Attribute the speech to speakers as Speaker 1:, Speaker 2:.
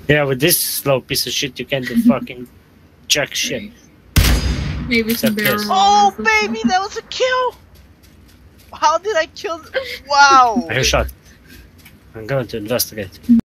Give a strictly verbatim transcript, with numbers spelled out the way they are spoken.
Speaker 1: Yeah, with this slow piece of shit, you can't do fucking jack shit.
Speaker 2: Maybe some barrel
Speaker 1: this.
Speaker 2: rolls
Speaker 3: Oh,
Speaker 2: or
Speaker 3: baby,
Speaker 2: something.
Speaker 3: that was a kill! How did I kill? Wow!
Speaker 1: I hear shot. I'm going to investigate.